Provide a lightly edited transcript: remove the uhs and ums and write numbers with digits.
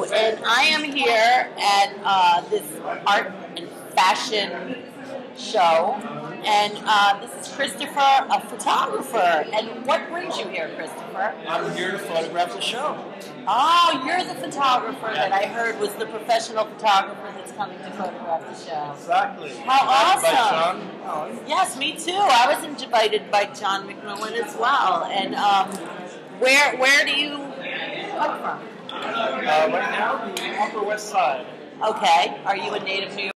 and I am here at this art and fashion show, and this is Christopher, a photographer. And what brings you here, Christopher? I'm here to photograph the show. Oh, you're the photographer that I heard was the professional photographer that's coming to photograph the show. Exactly. How awesome! By John. Yes, me too. I was invited by John McMillan as well. And where do you come from? Right now, the Upper West Side. Okay. Are you a native New Yorker?